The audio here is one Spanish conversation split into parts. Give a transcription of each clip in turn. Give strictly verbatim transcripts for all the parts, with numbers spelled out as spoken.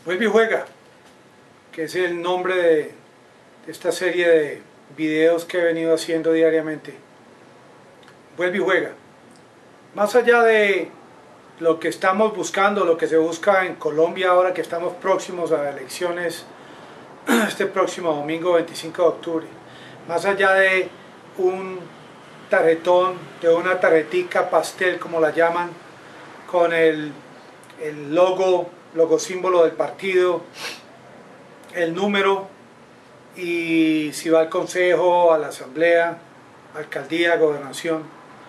Vuelve y juega, que es el nombre de esta serie de videos que he venido haciendo diariamente. Vuelve y juega. Más allá de lo que estamos buscando, lo que se busca en Colombia ahora que estamos próximos a elecciones este próximo domingo veinticinco de octubre, más allá de un tarjetón, de una tarjetica pastel como la llaman, con el, el logo, logo símbolo del partido, el número y si va al consejo, a la asamblea, alcaldía, gobernación.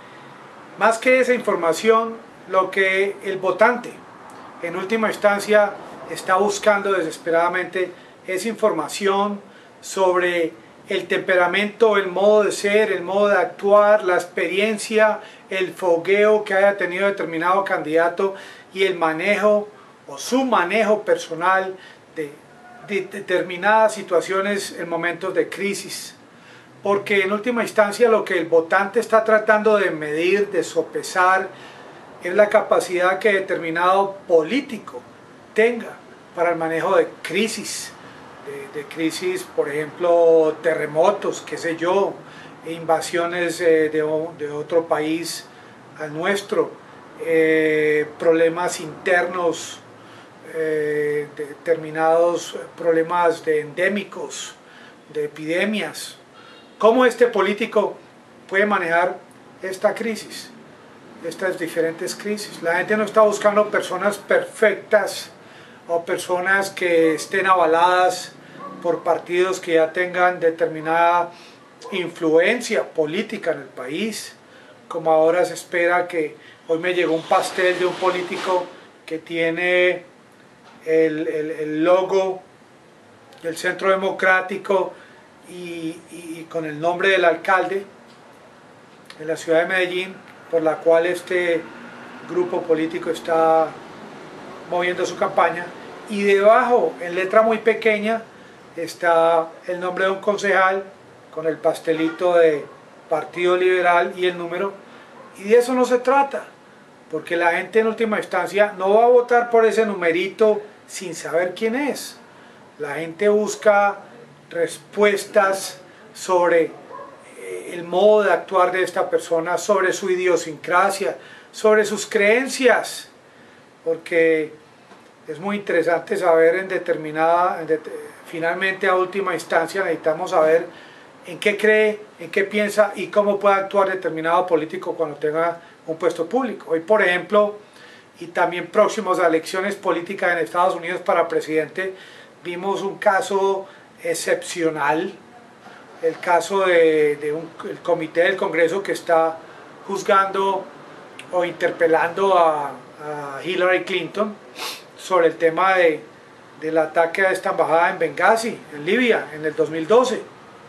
Más que esa información, lo que el votante en última instancia está buscando desesperadamente es información sobre el temperamento, el modo de ser, el modo de actuar, la experiencia, el fogueo que haya tenido determinado candidato y el manejo o su manejo personal de, de determinadas situaciones en momentos de crisis. Porque en última instancia lo que el votante está tratando de medir, de sopesar, es la capacidad que determinado político tenga para el manejo de crisis. De, de crisis, por ejemplo, terremotos, qué sé yo, invasiones eh, de, de otro país al nuestro, eh, problemas internos, eh, determinados problemas de endémicos, de epidemias. ¿Cómo este político puede manejar esta crisis, estas diferentes crisis? La gente no está buscando personas perfectas o personas que estén avaladas por partidos que ya tengan determinada influencia política en el país, como ahora se espera. Que hoy me llegó un pastel de un político que tiene el, el, el logo del Centro Democrático y, y con el nombre del alcalde de la ciudad de Medellín, por la cual este grupo político está moviendo su campaña, y debajo, en letra muy pequeña, está el nombre de un concejal con el pastelito de Partido Liberal y el número, y de eso no se trata, porque la gente en última instancia no va a votar por ese numerito sin saber quién es. La gente busca respuestas sobre el modo de actuar de esta persona, sobre su idiosincrasia, sobre sus creencias, porque es muy interesante saber en determinada, en det finalmente a última instancia necesitamos saber en qué cree, en qué piensa y cómo puede actuar determinado político cuando tenga un puesto público. Hoy, por ejemplo, y también próximos a elecciones políticas en Estados Unidos para presidente, vimos un caso excepcional, el caso de, de un el comité del Congreso que está juzgando o interpelando a, a Hillary Clinton sobre el tema de, del ataque a esta embajada en Benghazi, en Libia, en el dos mil doce.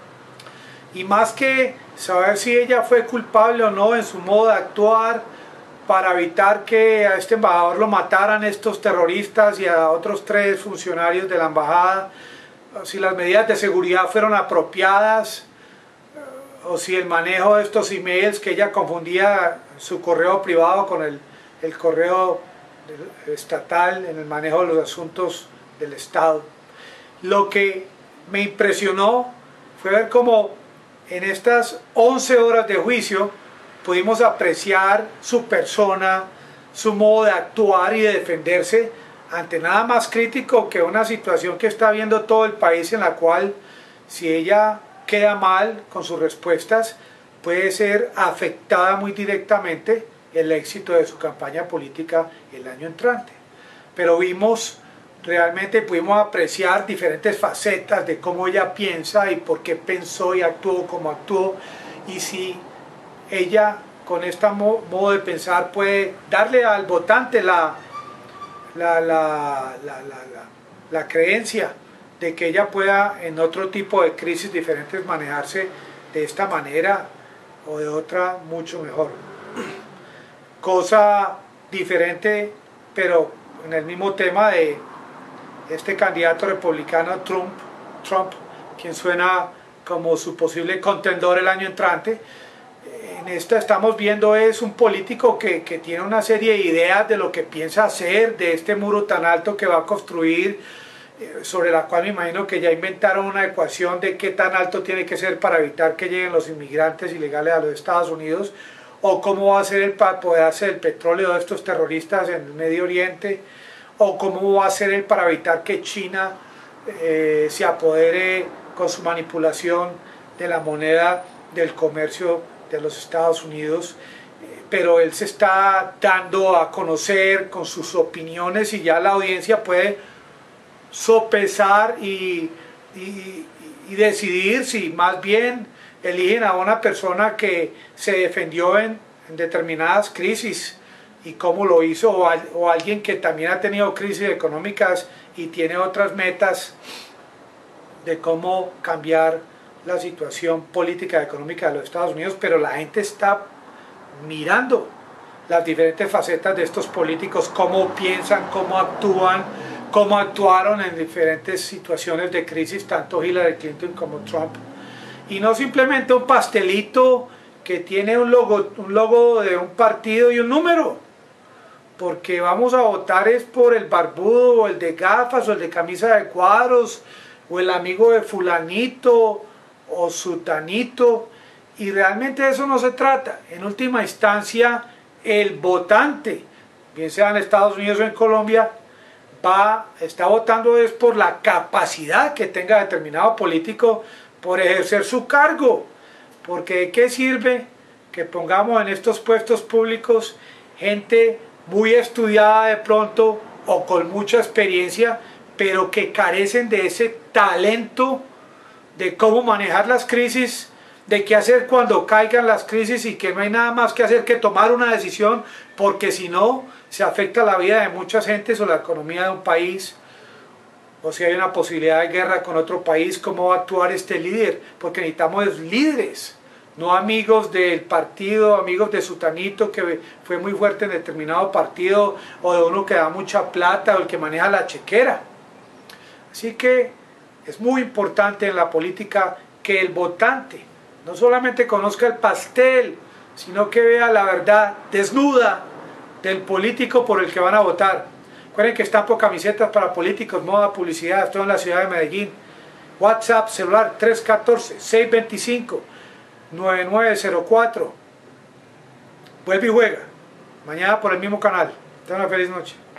Y más que saber si ella fue culpable o no en su modo de actuar para evitar que a este embajador lo mataran estos terroristas y a otros tres funcionarios de la embajada, si las medidas de seguridad fueron apropiadas, o si el manejo de estos emails, que ella confundía su correo privado con el, el correo estatal en el manejo de los asuntos del Estado. Lo que me impresionó fue ver cómo en estas once horas de juicio pudimos apreciar su persona, su modo de actuar y de defenderse ante nada más crítico que una situación que está viendo todo el país, en la cual si ella queda mal con sus respuestas puede ser afectada muy directamente el éxito de su campaña política el año entrante. Pero vimos, realmente pudimos apreciar diferentes facetas de cómo ella piensa y por qué pensó y actuó como actuó, y si ella con este modo de pensar puede darle al votante la La, la, la, la, la, la creencia de que ella pueda en otro tipo de crisis diferentes manejarse de esta manera o de otra mucho mejor. Cosa diferente, pero en el mismo tema de este candidato republicano Trump, Trump, quien suena como su posible contendor el año entrante, en esta estamos viendo es un político que, que tiene una serie de ideas de lo que piensa hacer, de este muro tan alto que va a construir, eh, sobre la cual me imagino que ya inventaron una ecuación de qué tan alto tiene que ser para evitar que lleguen los inmigrantes ilegales a los Estados Unidos, o cómo va a ser el, para poder hacer el petróleo de estos terroristas en el Medio Oriente, o cómo va a ser el para evitar que China eh, se apodere con su manipulación de la moneda del comercio de los Estados Unidos, eh, pero él se está dando a conocer con sus opiniones y ya la audiencia puede sopesar y, y, y decidir si más bien eligen a una persona que se defendió en, en determinadas crisis y cómo lo hizo, o, al, o alguien que también ha tenido crisis económicas y tiene otras metas de cómo cambiar la situación política y económica de los Estados Unidos, pero la gente está mirando las diferentes facetas de estos políticos, cómo piensan, cómo actúan, cómo actuaron en diferentes situaciones de crisis, tanto Hillary Clinton como Trump. Y no simplemente un pastelito que tiene un logo, un logo de un partido y un número, porque vamos a votar es por el barbudo, o el de gafas, o el de camisa de cuadros, o el amigo de fulanito, o sutanito, y realmente de eso no se trata. En última instancia, el votante, bien sea en Estados Unidos o en Colombia, va, está votando es por la capacidad que tenga determinado político por ejercer su cargo, porque ¿de qué sirve que pongamos en estos puestos públicos gente muy estudiada de pronto o con mucha experiencia, pero que carecen de ese talento de cómo manejar las crisis, de qué hacer cuando caigan las crisis y que no hay nada más que hacer que tomar una decisión, porque si no se afecta la vida de muchas gentes o la economía de un país, o si hay una posibilidad de guerra con otro país, cómo va a actuar este líder, porque necesitamos líderes, no amigos del partido, amigos de sutanito que fue muy fuerte en determinado partido, o de uno que da mucha plata, o el que maneja la chequera. Así que es muy importante en la política que el votante no solamente conozca el pastel, sino que vea la verdad desnuda del político por el que van a votar. Recuerden que estampo camisetas para políticos, moda, publicidad, estoy en la ciudad de Medellín. WhatsApp celular tres uno cuatro, seis dos cinco, nueve nueve cero cuatro. Vuelve y juega. Mañana por el mismo canal. Tengan una feliz noche.